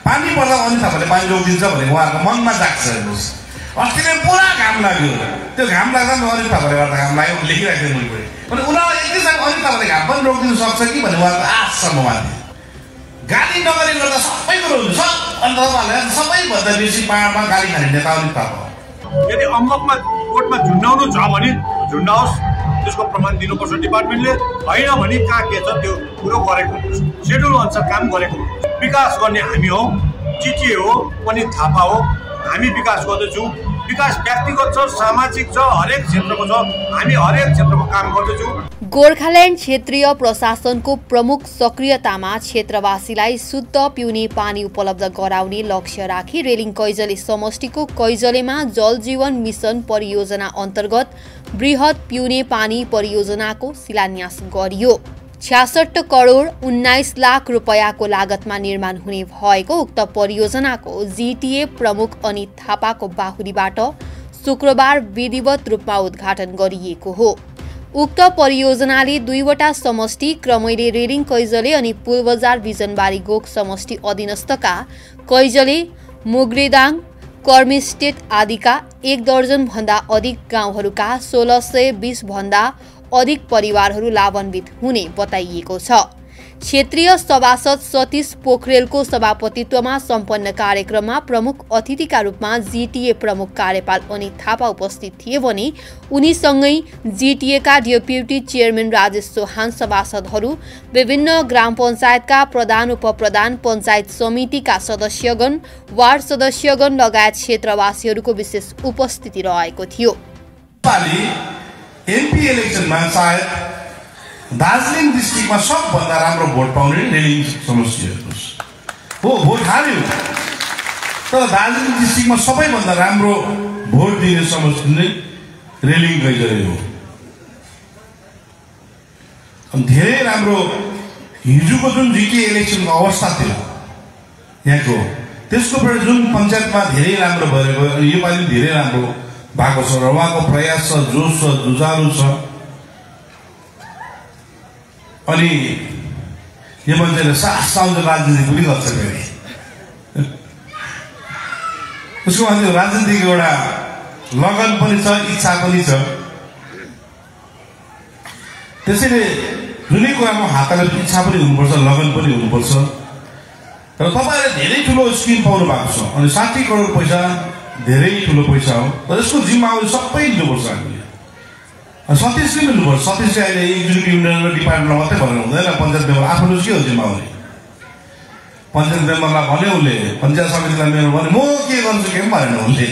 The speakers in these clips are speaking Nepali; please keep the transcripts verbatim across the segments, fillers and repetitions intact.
पानी पर्दा अनि तपाईँले पानी रोकिदिन्छ भने उहाँहरूको मनमा जाग्छ हेर्नुहोस्। अस्ति नै पुरा घाम लाग्यो, त्यो घाम लाग्दा पनि अनित थापाले गर्दा घाम लाग्यो लेखिरहेको थियो मैले भने उनीहरूलाई एकैछिन अनित थापाले घाम पनि रोकिदिनु सक्छ कि भन्ने उहाँको आश छ ममाथि। गाली नगरी गर्दा सबै कुरो हुन्छ अनि तपाईँहरूले सबैभन्दा बेसी पाहाडमा गाली खाने नेता अनित थापा हो। यदि अम्बकमा कोर्टमा झुन्डाउनु छ भने झुन्डाओस्, त्यसको प्रमाण दिनुपर्छ डिपार्टमेन्टले। होइन भने कहाँ के छ त्यो कुरो गरेको हुन्छ, सेड्युल अनुसार काम गरेको हुन्छ। विकास गर्ने हामी हौ, जिटिए हो पनि थापा हो, हामी विकास गर्दैछौँ। विकास व्यक्तिगत छ, सामाजिक छ, हरेक क्षेत्रको छ, हामी हरेक क्षेत्रमा काम गर्दैछौँ। गोर्खाल्यान्ड क्षेत्रीय प्रशासनको प्रमुख सक्रियतामा क्षेत्रवासीलाई शुद्ध पिउने पानी उपलब्ध गराउने लक्ष्य राखी रेलिङ कैजले समष्टिको कैजलेमा जल जीवन मिसन परियोजना अन्तर्गत बृहत पिउने पानी परियोजनाको शिलान्यास गरियो। छ्यासठ करोड उन्नाइस लाख रुपियाँको लागतमा निर्माण हुने भएको उक्त परियोजनाको जिटिए प्रमुख अनित थापाको बाहुलीबाट शुक्रबार विधिवत रूपमा उद्घाटन गरिएको हो। उक्त परियोजनाले दुईवटा समष्टि क्रमैले रेलिङ कैजले अनि पुलबजार बिजनबारी गोक समष्टि अधीनस्थका कैजले, मुग्रेदाङ, कर्मिस्टेट आदिका एक दर्जन भन्दा अधिक गाउँहरूका सोह्र सय बीस भन्दा अधिक परिवारहरू लाभान्वित हुने बताइएको छ। क्षेत्रीय सभासद सतीश पोखरेलको सभापतित्वमा सम्पन्न कार्यक्रममा प्रमुख अतिथिका रूपमा जिटिए प्रमुख कार्यपाल अनित थापा उपस्थित थिए भने उनीसँगै जिटिएका डेप्युटी चेयरम्यान राजेश चौहान, सभासदहरू, विभिन्न ग्राम पञ्चायतका प्रधान उपप्रधान, पञ्चायत समितिका सदस्यगण, वार्ड सदस्यगण लगायत क्षेत्रवासीहरूको विशेष उपस्थिति रहेको थियो। एमपी इलेक्सनमा सायद दार्जिलिङ डिस्ट्रिक्टमा सबभन्दा राम्रो भोट पाउने रेलिङ समष्टि हो। भोट हाल्यो तर दार्जिलिङ डिस्ट्रिक्टमा सबैभन्दा राम्रो भोट दिने समष्टि नै रेलिङ कैजले हो। अनि धेरै राम्रो हिजोको जुन जिटिए इलेक्सनको अवस्था थियो यहाँको, त्यसको पछि जुन पञ्चायतमा धेरै राम्रो भएको योपालि धेरै राम्रो भएको छ र उहाँको प्रयास छ, जोस छ, जुझारु छ। अनि यो मान्छेले सास साउन्ड राजनीति पनि गर्छ फेरि उसको मान्छे राजनीतिको एउटा लगन पनि छ, इच्छा पनि छ। त्यसैले जुनै कुरामा हातले इच्छा पनि हुनुपर्छ, लगन पनि हुनुपर्छ। र तपाईँले धेरै ठुलो स्किम पाउनु भएको छ अनि साठी करोड पैसा धेरै ठुलो पैसा हो र यसको जिम्मेवारी सबै लिनुपर्छ हामीले। सतीशले लिनुपर्छ। सतीशले अहिले एक्जिक्युटिभ युनियन डिपार्टमेन्टमा मात्रै भनेर हुँदैन, पञ्चायत मेम्बर आफ्नो के हो जिम्मेवारी। पञ्चायत मेम्बरलाई भन्यो उसले, पञ्चायत समितिलाई मेरो भने म के गर्छु के पनि भनेन उसले।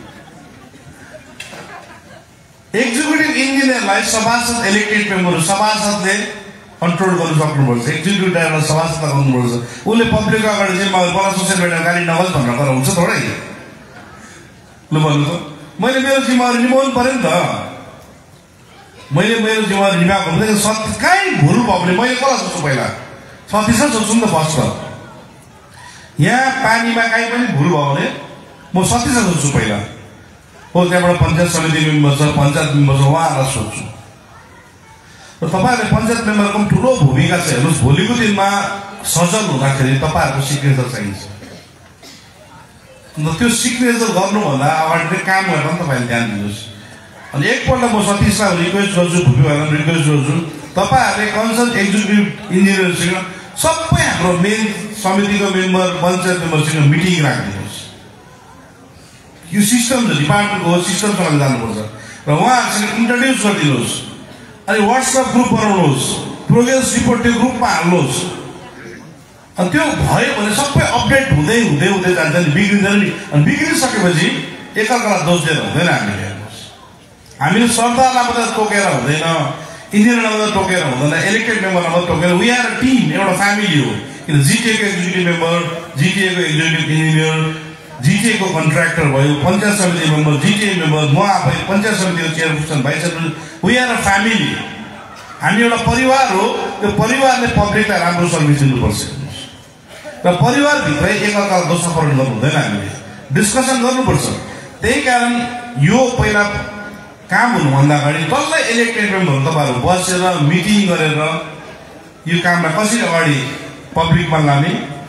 एक्जिक्युटिभ इन्जिनियरलाई सभासद इलेक्टेड मेम्बर सभासदले कन्ट्रोल गर्नु सक्नुपर्छ, एक्जिक्युटिभ डाइरेक्टर सभासदलाई गर्नुपर्छ। उसले पब्लिकको अगाडि जिम्मेवारी मलाई सोसियल मिडियामा गाली नगर्छ भनेर गरेर हुन्छ थोरै। लु भन्नु त, मैले मेरो जिम्मेवारी निभाउनु पऱ्यो नि त। मैले मेरो जिम्मेवारी निभाएको हुँदैन। सत कहीँ भुल भयो भने मैले कसलाई सोच्छु पहिला? सतीश सोच्छु नि त फर्स्ट। यहाँ पानीमा कहीँ पनि भुल भयो भने म सतीश सोच्छु पहिला। हो त्यहाँबाट पञ्चायत समिति मेम्बर छ, पञ्चायत मेम्बर छ, उहाँहरूलाई सोध्छु। र तपाईँहरूले पञ्चायत मेम्बरको पनि ठुलो भूमिका छ। हेर्नुहोस्, भोलिको दिनमा सजल हुँदाखेरि तपाईँहरूको सिग्नेचर चाहिन्छ। अन्त त्यो सिग्नेचर गर्नुभन्दा अगाडि चाहिँ काम गरेर पनि तपाईँले ध्यान दिनुहोस्। अनि एकपल्ट म सतीशलाई रिक्वेस्ट गर्छु, भूपिवालाई रिक्वेस्ट गर्छु, तपाईँहरूले कन्सर्न एक्जिक्युटिभ इन्जिनियरसँग सबै हाम्रो मेन समितिको मेम्बर, पञ्चायत मेम्बरसँग मिटिङ राखिदिनुहोस्। यो सिस्टम छ, डिपार्टमेन्टको सिस्टमसँग जानुपर्छ र उहाँहरूसँग इन्ट्रोड्युस गरिदिनुहोस्। अनि वाट्सएप ग्रुप बनाउनुहोस्, प्रोग्रेस रिपोर्ट त्यो ग्रुपमा हाल्नुहोस्। अनि त्यो भयो भने सबै अपडेट हुँदै हुँदै हुँदै जान्छ नि, बिग्रिँदैन नि। अनि बिग्रिसकेपछि एकअर्कालाई दोष दिएर हुँदैन। हामीले हेर्नुहोस्, हामीले सरकारलाई मात्रै टोकेर हुँदैन, इन्जिनियरलाई मात्रै टोकेर हुँदैन, इलेक्टेड मेम्बरलाई मात्रै टोकेर। वी आर अ टिम, एउटा फ्यामिली हो। किन जिटिएको एक्जिक्युटिभ मेम्बर, जिटिएको एक्जिक्युटिभ इन्जिनियर, जिटिएको कन्ट्र्याक्टर भयो, पञ्चायत समिति मेम्बर, जिटिए मेम्बर, म आफै पञ्चायत समितिको chairperson, vice chairperson. We are a family. हामी एउटा परिवार हो। त्यो परिवारले पब्लिकलाई राम्रो सर्भिस दिनुपर्छ र परिवारभित्रै एकअर्कालाई दोषारोपण गर्नु हुँदैन। हामीले डिस्कसन गर्नुपर्छ। त्यही कारण यो पहिला काम हुनुभन्दा अगाडि डल्लै इलेक्टेड मेम्बरहरू तपाईँहरू बसेर मिटिङ गरेर यो कामलाई कसरी अगाडि पब्लिकमा लाने,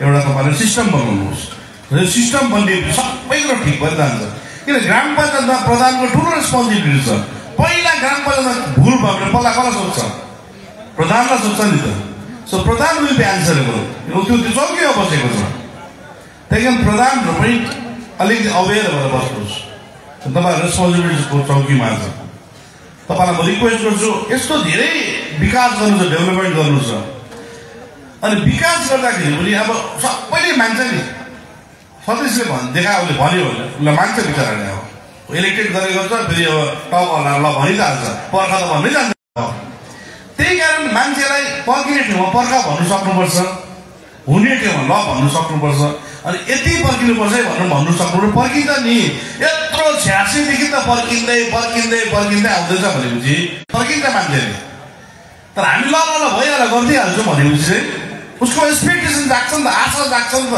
एउटा तपाईँले सिस्टम बनाउनुहोस्। र सिस्टम बन्ने सबै कुरो ठिक भएर जान्छ। किन ग्राम पञ्चायतमा प्रधानको ठुलो रेस्पोन्सिबिलिटी छ। पहिला ग्राम पञ्चायतमा भुल भयो भने पहिला कसलाई सोध्छ? प्रधानलाई सोध्छ नि त। So pradhan will be answerable. त्यो त्यो चौकीमा बसेको छ। त्यही कारण प्रधानहरू पनि अलिकति अवेर भएर बस्नुहोस्। तपाईँहरू रेस्पोन्सिबिलिटीको चौकीमा छ। तपाईँलाई म रिक्वेस्ट गर्छु, यस्तो धेरै विकास गर्नु छ, डेभलपमेन्ट गर्नु छ। अनि विकास गर्दाखेरि पनि अब सबैले मान्छ नि, सदस्यले भन् देखा उसले भन्यो भने उसलाई मान्छ बिचराले। अब इलेक्टेड गरेको छ, फेरि अब टाउकोलाई ल भनिहाल्छ, पर्खा त भन्नै जान्छ। त्यही कारण मान्छेलाई पर्खिने ठाउँमा पर्खा भन्नु सक्नुपर्छ, हुने ठाउँमा ल भन्नु सक्नुपर्छ। अनि यति पर्खिनुपर्छ है भनेर भन्नु सक्नुपर्छ। पर्खिन्छ नि, यत्रो छ्यासीदेखि त पर्खिँदै पर्खिँदै पर्खिँदै आउँदैछ भनेपछि पर्खिन्छ मान्छेले। तर हामी ल ल भइहाल्छ गरिदिइहाल्छौँ भनेपछि चाहिँ उसको एक्सपेक्टेसन जाग्छ नि त, आशा जाग्छ नि त।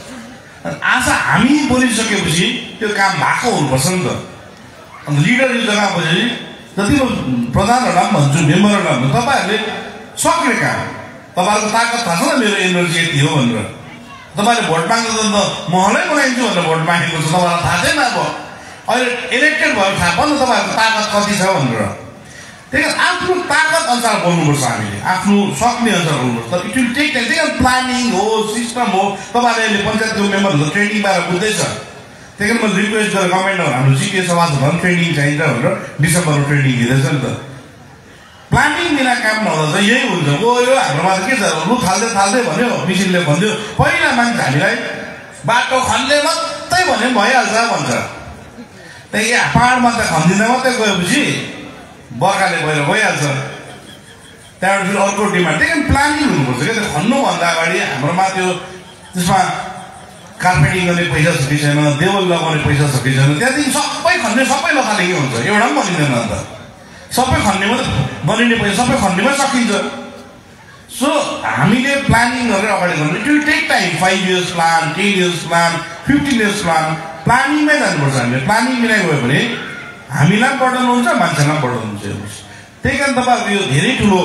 आशा हामी बोलिसकेपछि त्यो काम भएको हुनुपर्छ नि त। अन्त लिडर यो जग्गा बसेपछि जति म प्रधानहरूलाई पनि भन्छु, मेम्बरहरूलाई भन्छु, तपाईँहरूले सक्ने काम, तपाईँहरूको ताकत थाहा छ न मेरो एनर्जी यति हो भनेर। तपाईँले भोट माग्दा त महलै बनाइदिन्छु भनेर भोट मागेको छ, तपाईँलाई थाहा छैन। अब अहिले इलेक्टेड भयो थाहा भयो नि तपाईँहरूको ताकत कति छ भनेर। त्यही कारण आफ्नो ताकत अनुसार बोल्नुपर्छ, हामीले आफ्नो सक्ने अनुसार बोल्नुपर्छ। तर इट विल टेक टाइम। त्यही कारण प्लानिङ हो, सिस्टम हो। तपाईँले अहिले पञ्चायतको मेम्बरहरू ट्रेनिङ पाएर बुझ्दैछ। त्यही कारण मैले रिक्वेस्ट गरेँ गभर्मेन्टमा हाम्रो जिटिए सभासदहरू पनि ट्रेनिङ चाहिन्छ भनेर डिसेम्बरमा ट्रेनिङ दिँदैछ नि त। प्लानिङ बिना काम नहुँदा चाहिँ यही हुन्छ। ओ यो हाम्रोमा त के छ, लु थाल्दै थाल्दै भन्यो, मिसिनले भन्यो। पहिला मान्छे हामीलाई बाटो खन्ने मात्रै भन्यो भइहाल्छ भन्छ। त्यही पाहाडमा त खनिदिँदा मात्रै गएपछि बर्खाले गएर भइहाल्छ। त्यहाँबाट फेरि अर्को डिमान्ड। त्यही कारण प्लानिङ हुनुपर्छ क्या। त्यो खन्नुभन्दा अगाडि हाम्रोमा त्यो त्यसमा कार्पेटिङ गर्ने पैसा छ कि छैन, देवल लगाउने पैसा छ कि छैन, त्यहाँदेखि सबै खन्ने सबै लथाले के हुन्छ, एउटा पनि बनिँदैन। अन्त सबै खन्नेमा त बनिने पैसा सबै खन्नेमै सकिन्छ। सो हामीले प्लानिङ गरेर अगाडि गर्नु। It will take time. Five years plan, ten years plan, fifteen years plan, प्लानिङमै जानुपर्छ हामीले। प्लानिङ बिना गयो भने हामीलाई पनि बर्डन हुन्छ, मान्छेलाई पनि बर्डन हुन्छ। हेर्नुहोस्, त्यही कारण तपाईँहरूको यो धेरै ठुलो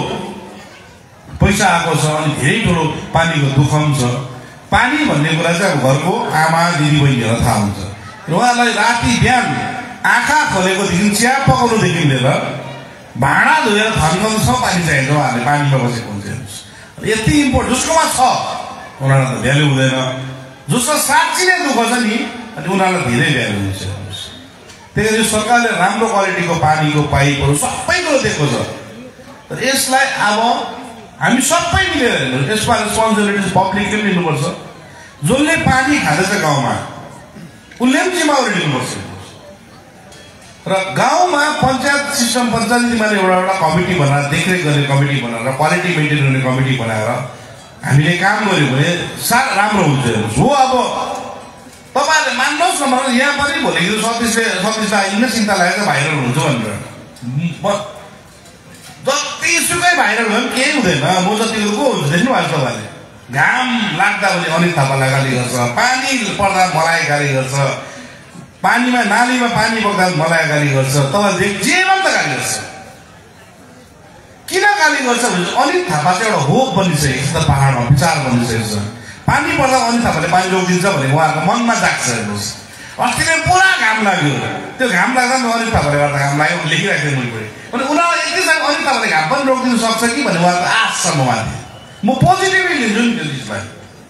पैसा आएको छ अनि धेरै ठुलो पानीको दुःख पनि छ। पानी भन्ने कुरा चाहिँ अब घरको आमा दिदीबहिनीहरूलाई थाहा हुन्छ। र उहाँलाई राति बिहान आँखा खोलेकोदेखि चिया पकाउनुदेखि लिएर भाँडा धोएर थन्काउनुसम्म पानी चाहिन्छ। उहाँहरूले पानीमा बसेको हुन्छ। हेर्नुहोस्, यति इम्पोर्ट जसकोमा छ उनीहरूलाई त भ्यालु हुँदैन। जसको साँच्ची नै दुःख छ नि अनि उनीहरूलाई धेरै भ्यालु हुन्छ। हेर्नुहोस्, त्यही कारण यो सरकारले राम्रो क्वालिटीको पानीको पाइपहरू सबै कुरो दिएको छ। तर यसलाई अब हामी सबै मिलेर हेर्नुहोस्, यसमा रेस्पोन्सिबिलिटी पब्लिकले पनि लिनुपर्छ। जसले पानी खाँदैछ गाउँमा उसले पनि जिम्मेवारी लिनुपर्छ। र गाउँमा पञ्चायत सिस्टम, पञ्चायतीमा एउटा एउटा कमिटी बनाएर, देखरेख गर्ने कमिटी बनाएर, क्वालिटी मेन्टेन गर्ने कमिटी बनाएर हामीले काम गऱ्यौँ भने साह्रै राम्रो हुन्छ। हेर्नुहोस्, हो अब तपाईँहरूले मान्नुहोस् न, मलाई यहाँ पनि भोलिको सतीशले सतीशलाई अहिले चिन्ता लागेको भाइरल हुन्छ भनेर। जतिसुकै भाइरल भयो पनि केही हुँदैन। म जतिको को हुन्छ देख्नु भएको तपाईँले। घाम लाग्दा भने अनित थापालाई गाली गर्छ, पानी पर्दा मलाई गाली गर्छ, पानीमा नालीमा पानी बग्दा मलाई गाली गर्छ, तपाईँले जेमा त गाली गर्छ। किन गाली गर्छ भने अनित थापा चाहिँ एउटा होप बनिसकेको छ त, पाहाडमा विचार बनिसकेको छ। पानी पर्दा अनित थापाले पानी रोकिदिन्छ भने उहाँहरूको मनमा जाग्छ। हेर्नुहोस्, अस्ति नै पुरा घाम लाग्यो, त्यो घाम लाग्दा पनि अनित थापाले गर्दा घाम लाग्यो लेखिरहेको थियो मैले। अनि उनीहरूलाई एकैसँग अनित थापाले घाम पनि रोकिदिनु सक्छ कि भन्ने उहाँको आश छ ममाथि। म पोजिटिभली लिन्छु नि त्यो चिजलाई।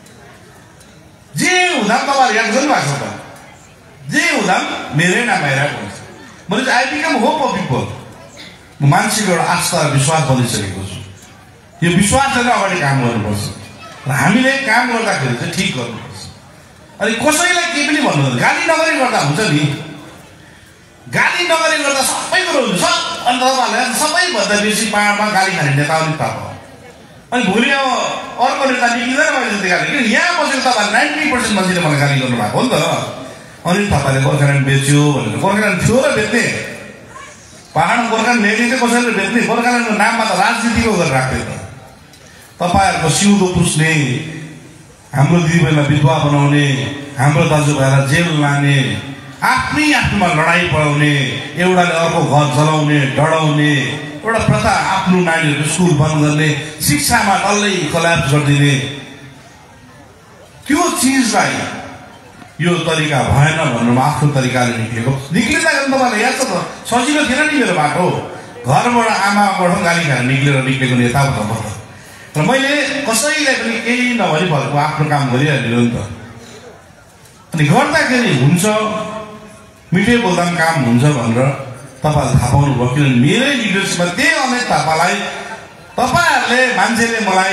जे हुँदा पनि तपाईँहरू याद गर्नुभएको छ त, जे हुँदा पनि मेरै नाम आइरहेको हुन्छ। मैले चाहिँ I become hope of people. म मान्छेको एउटा आस्था र विश्वास बनिसकेको छु। यो विश्वासले अगाडि काम गर्नुपर्छ र हामीले काम गर्दाखेरि चाहिँ ठिक गर्नुपर्छ। अनि कसैलाई केही पनि भन्नु, गाली नगरी गर्दा हुन्छ नि। गाली नगरी गर्दा सबै कुरो हुन्छ। अन्त तपाईँहरूलाई सबैभन्दा बेसी पाहाडमा गाली खाने नेता अनित थापा हो। अनि भोलि अब अर्को नेता निक्लिँदैन मैले जति गाली। किन यहाँ बसेको तपाईँहरू नाइन्टी पर्सेन्ट मान्छेले मलाई गाली गर्नुभएको हो नि त। अनित थापाले गोर्खाल्यान्ड बेच्यो भनेर। गोर्खाल्यान्ड थियो र बेच्ने, पाहाडमा गोर्खाल्यान्ड ल्याइदिए चाहिँ कसैले बेच्ने। गोर्खाल्यान्डको नाममा त राजनीतिको गरेर राख्थ्यो त। तपाईँहरूको सिउँदो पुस्ने, हाम्रो दिदीबहिनीलाई विधवा बनाउने, हाम्रो दाजुभाइलाई जेल लाने, आफ्नै आफ्नोमा लडाइँ पढाउने, एउटाले अर्को घर जलाउने, डढाउने एउटा प्रथा, आफ्नो नानीहरूको स्कुल बन्द गर्ने, शिक्षामा डल्लै कल्याप्स गरिदिने, त्यो चिजलाई यो तरिका भएन भन्नुमा आफ्नो तरिकाले निक्लेको निक्लिँदा तपाईँलाई याद छ त सजिलो थिएन नि मेरो बाटो घरबाट आमाबाट गाली खाएर निक्लेर निक्लेको नेता हो त म त र मैले कसैलाई पनि केही नभनी भएको आफ्नो काम गरिहाल्यो नि त अनि गर्दाखेरि हुन्छ मिठै बोल्दा पनि काम हुन्छ भनेर तपाईँहरूले थाहा पाउनु भयो किनभने मेरै लिडरसिपमा त्यही अमित थापालाई तपाईँहरूले मान्छेले मलाई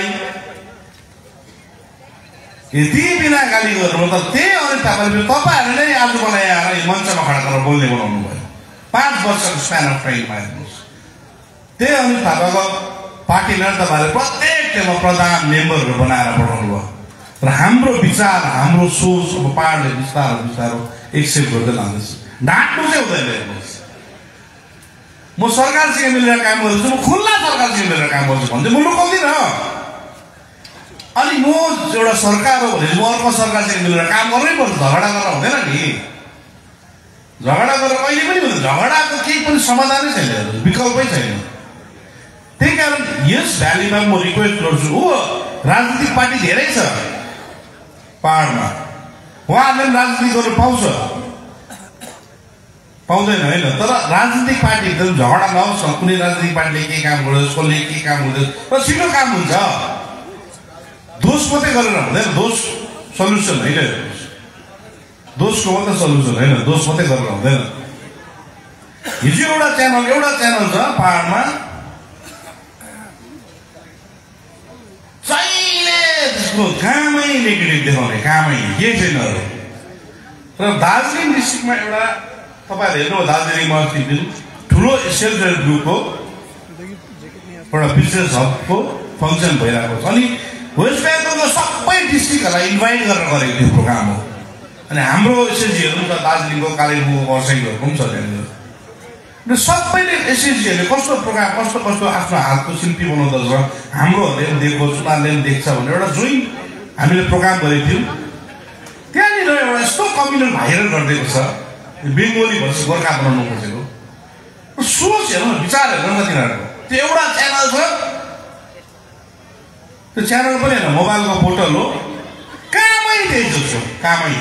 यति बिना गाली गर्नु त त्यही अमित थापाले तपाईँहरूले नै आज मलाई आएर मञ्चमा खडा गरेर बोल्ने बनाउनु भयो पाँच वर्षको स्प्यान अफ टाइममा हेर्नुहोस् त्यही अमित थापाको पार्टीले तपाईँहरूले प्रत्येक ठाउँमा प्रधान मेम्बरहरू बनाएर पठाउनु भयो र हाम्रो विचार हाम्रो सोच अब पाहाडले बिस्तारो बिस्तारो एक्सेप्ट गर्दै लाँदैछ ढाँट्नु चाहिँ हुँदैन हेर्नुहोस् म सरकारसँग मिलेर काम गर्छु म खुल्ला सरकारसँग मिलेर काम गर्छु भन्दै म लुकाउँदिनँ अनि म एउटा सरकार हो भने म अर्को सरकारसँग मिलेर काम गर्नै पर्छ झगडा गरेर हुँदैन नि झगडा गरेर कहिले पनि हुँदैन झगडाको केही पनि समाधानै छैन विकल्पै छैन त्यही कारण यस भ्यालीमा म रिक्वेस्ट गर्छु हो राजनीतिक पार्टी धेरै छ पहाडमा उहाँहरूले पनि राजनीति गर्नु पाउँछ पाउँदैन होइन तर राजनीतिक पार्टी एकदम झगडा नहोस् न कुनै राजनीतिक पार्टीले के काम गर्दैछ कसले के काम गर्दैछ र छिटो काम हुन्छ दोष मात्रै गरेर हुँदैन दोष सल्युसन होइन दोषको मात्रै सल्युसन होइन दोष मात्रै गरेर हुँदैन हिजो एउटा च्यानल एउटा च्यानल छ पहाडमा जहिले त्यसको कामै नेगेटिभ देखाउने कामै के छैन र दार्जिलिङ डिस्ट्रिक्टमा एउटा तपाईँहरू हेर्नु दार्जिलिङमा अस्ति दिन ठुलो सेल्फ हेल्प ग्रुपको एउटा बिजनेस हबको फङ्सन भइरहेको छ अनि वेस्ट बेङ्गलको सबै डिस्ट्रिक्टहरूलाई इन्भाइट गरेर गरेको त्यो प्रोग्राम हो अनि हाम्रो एसएसजीहरू पनि छ दार्जिलिङको कालेबुङको खरसाङहरूको पनि छ त्यहाँनिर र सबैले एसएसजीहरूले कस्तो प्रोग्राम कस्तो कस्तो आफ्नो हातको शिल्पी बनाउँदो रहेछ हाम्रोहरूले पनि देख्छ उनीहरूले पनि देख्छ भनेर एउटा जोइन्ट हामीले प्रोग्राम गरेको थियौँ त्यहाँनिर एउटा यस्तो कम्युनल भाइरल गरिदिएको छ बेङ्गोली भएपछि गोर्खा बनाउनु खोजेको सोच हेर्नु न विचार हेर्नु न तिनीहरूको त्यो एउटा च्यानल छ त्यो च्यानल पनि होइन मोबाइलको पोर्टल हो कामै त्यही जस्तो कामै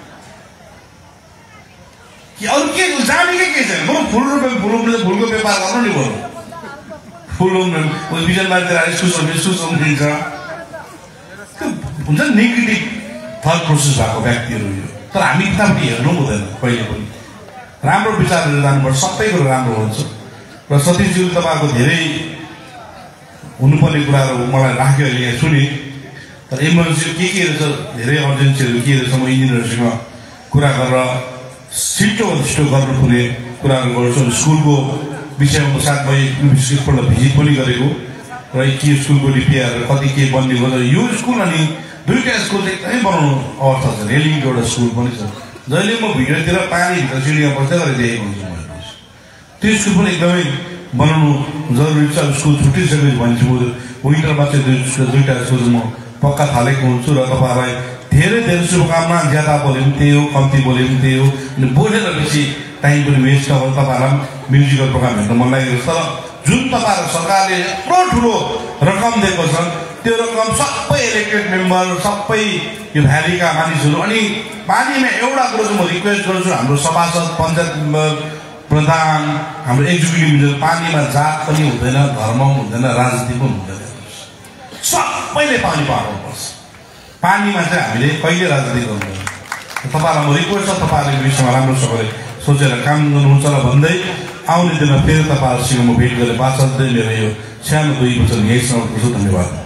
कि अरू के जानेकै के छैन बरु फुल रोप्यो फुल फुलको व्यापार गर्नु नि बरु फुल रोप्नु बिजन बारीतिर इस्कुस रोप्ने इस्कुस रोप्दिन्छ त्यो हुन्छ नि नेगेटिभ थट प्रोसेस भएको व्यक्तिहरू यो तर हामी किताबटी हेर्नु हुँदैन कहिले पनि राम्रो विचार लिएर जानुपर्छ सबै कुरो राम्रो हुन्छ र सतीशज्यू तपाईँको धेरै हुनुपर्ने कुराहरू मलाई राख्यो अहिले यहाँ सुने तर इमर्जेन्सी के के रहेछ धेरै अर्जेन्सीहरू के रहेछ म इन्जिनियरहरूसँग कुरा गरेर छिटो छिटो गर्नुपर्ने कुराहरू गर्छु स्कुलको विषयमा साथ म एकपल्ट भिजिट पनि गरेको र के स्कुलको रिपेयर कति के बन्ने गर्छ यो स्कुल अनि दुईवटा स्कुल एकदमै बनाउनु अवस्था छ रेलिङको एउटा स्कुल पनि छ जहिले म भिडियोतिर पानीभित्र सिँढीमा बस्दै गरेर देखेको हुन्छु म त्यो स्कुल पनि एकदमै बनाउनु जरुरी छ स्कुल छुट्टिसकेपछि भन्छु म विन्टरमा चाहिँ दुई दुईवटा स्कुल म पक्का थालेको हुन्छु र तपाईँहरूलाई धेरै धेरै शुभकामना ज्यादा बोल्यो पनि त्यही हो कम्ती बोल्यो पनि त्यही हो अनि बोलेर बेसी टाइम पनि वेस्ट नभएर तपाईँहरूलाई म्युजिकल प्रोग्राम हेर्न मन लागेको छ तर जुन तपाईँहरू सरकारले यत्रो ठुलो रकम दिएको छ त्यो रकम सबै इलेक्टेड मेम्बर सबै यो भ्यालीका मानिसहरू अनि पानीमा एउटा कुरो चाहिँ म रिक्वेस्ट गर्छु हाम्रो सभासद पञ्चायत मेम्बर प्रधान हाम्रो एक्जिक्युटिभ मिनिस्टर पानीमा जात पनि हुँदैन धर्म पनि हुँदैन राजनीति पनि हुँदैन सबैले पानी पाउनुपर्छ पानीमा चाहिँ हामीले कहिले राजनीति गर्दैन तपाईँहरूलाई म रिक्वेस्ट छ तपाईँहरूले यो विषयमा राम्रोसँगले सोचेर काम गर्नुहुन्छ र भन्दै आउने दिनमा फेरि तपाईँहरूसँग म भेट गरेर बाचा मेरो यो सानो दुई वचन यही समाप्त गर्छु धन्यवाद।